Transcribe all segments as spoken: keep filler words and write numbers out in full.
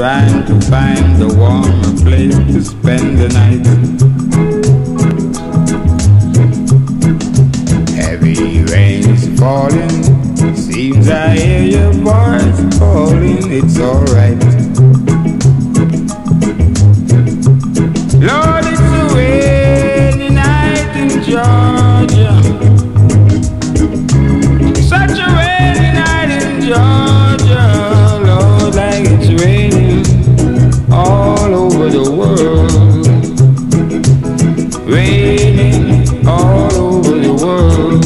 trying to find a warmer place to spend the night. Heavy rain's falling, seems I hear your voice calling. It's alright. Lord, it's a rainy night in Georgia. Such a rainy night in Georgia. Lord, like it's raining all over the world. Raining all over the world.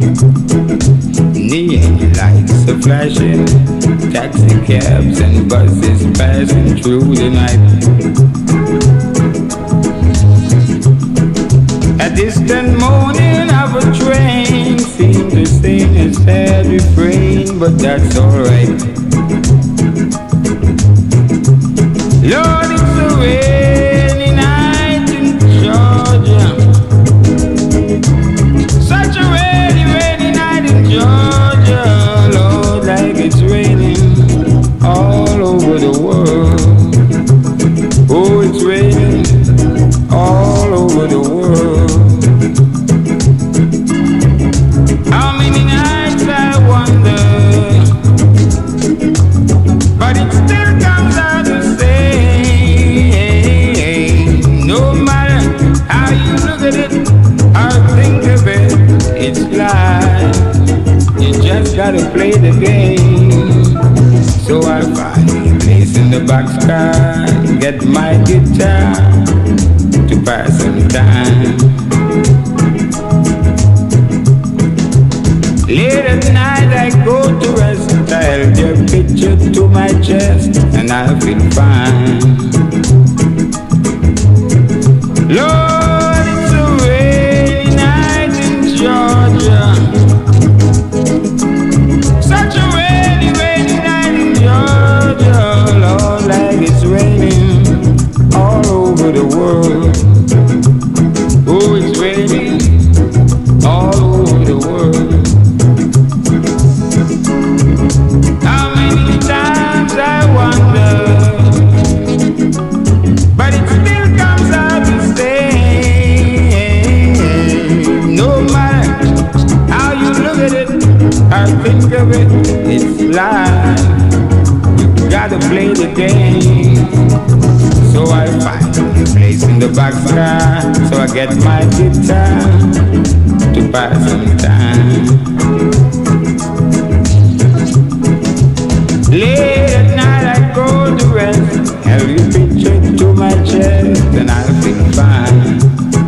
Neon lights are flashing, taxi cabs and buses passing through the night. A distant moaning of a train seems to sing a sad refrain, but that's alright. Lord, it's a rainy night in Georgia. Such a rainy, rainy night in Georgia. Lord, like it's raining all over the world. Oh, it's raining all over the world. How many nights I wonder, but it still comes out the same. No matter how you look at it or think of it, it's life. You just gotta play the game. So I find a place in the boxcar, get my guitar to pass some time. Late at night I go to rest, I held your picture to my chest, and I feel fine. Lord, it's a rainy night in Georgia. Such a rainy, rainy night in Georgia. Lord, like it's raining all over the world. Oh, it's raining all over the world. How many times I wonder, but it still comes out the same. No matter how you look at it or think of it, it's life. You gotta play the game. So I find a place in the boxcar, so I get my guitar to pass some time. Late at night I go to rest, have you picture to my chest, and I feel fine.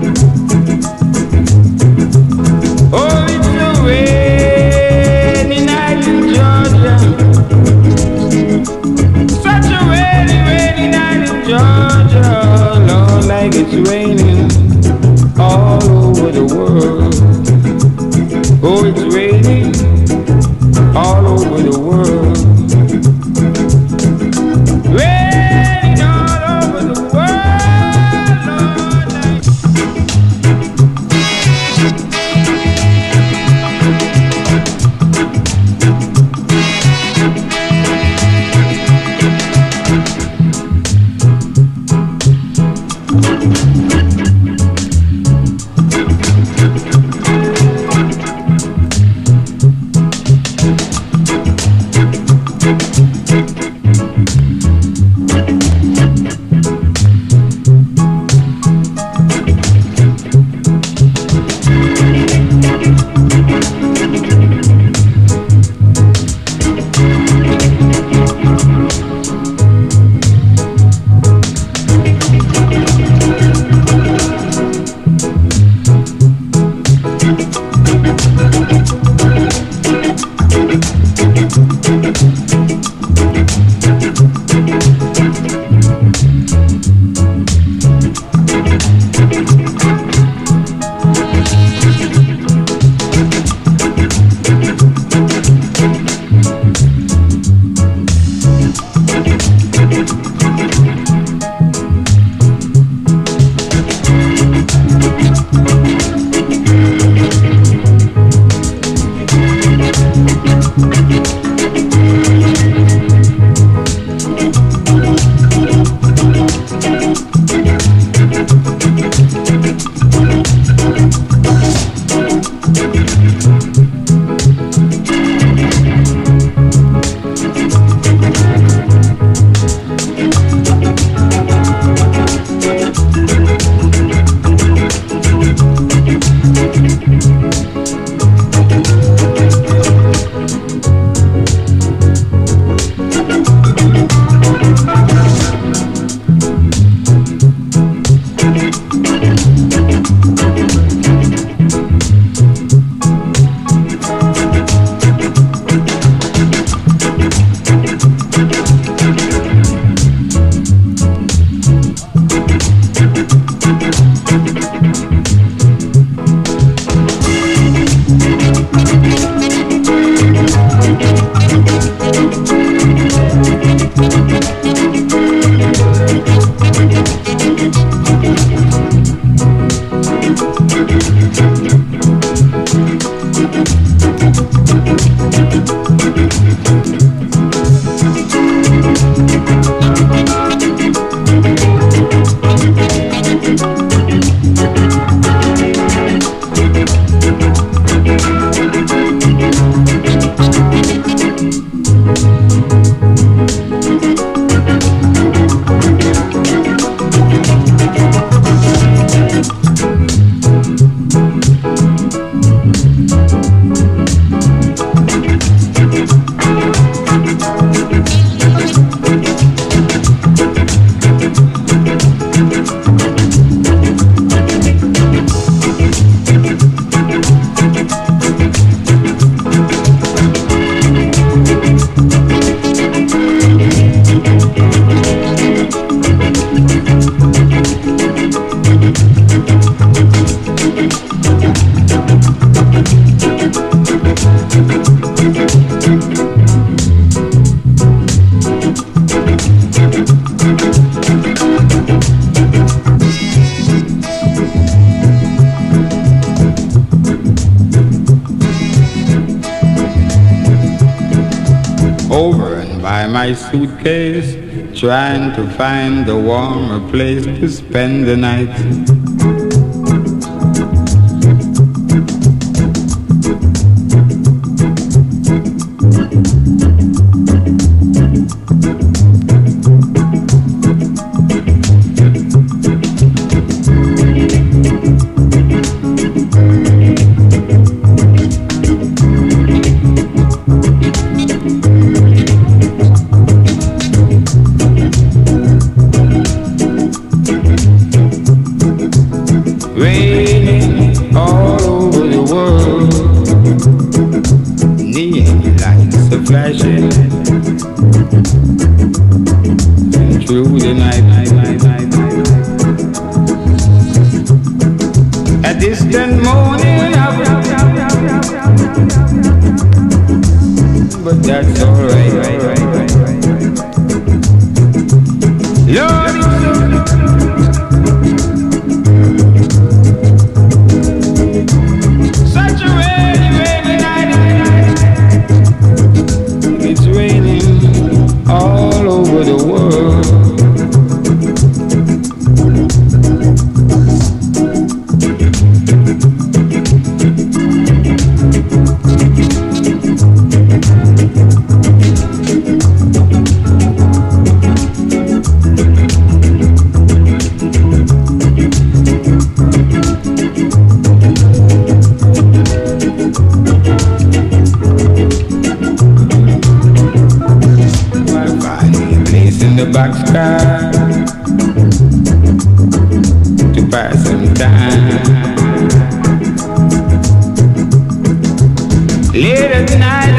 Oh, it's a rainy night in Georgia. Such a rainy, rainy night in Georgia. Lord, like it's raining all over the world. Oh, it's raining all over the world. Raining all over the world, Lord, like Thank you. Over and by my suitcase, trying to find a warmer place to spend the night. Raining all over the world, neon lights are flashing through the night, night, night, night, night. A distant moaning, but that's alright. Lord, such a rainy, rainy night. It's raining all over the world. In the boxcar to pass some time. Late at night,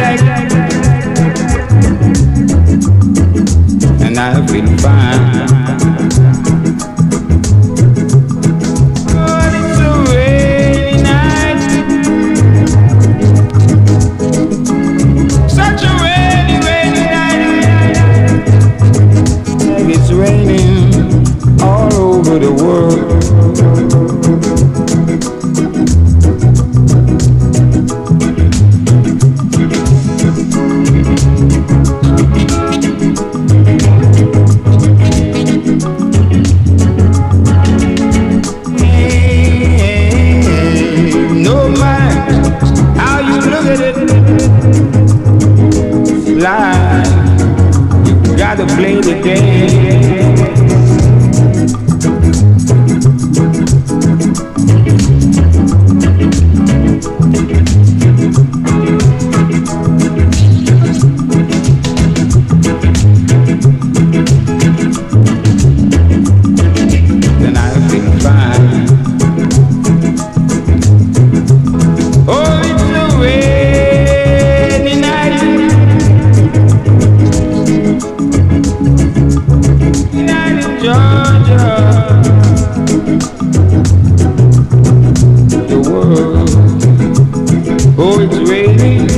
and I feel fine. But it's a rainy night, such a rainy, rainy night. It's raining all over the world. Hey, no matter how you look at it, life, you gotta play the game. Then I'll be fine. Oh, it's a rainy night. Night in Georgia. the world. Oh, it's raining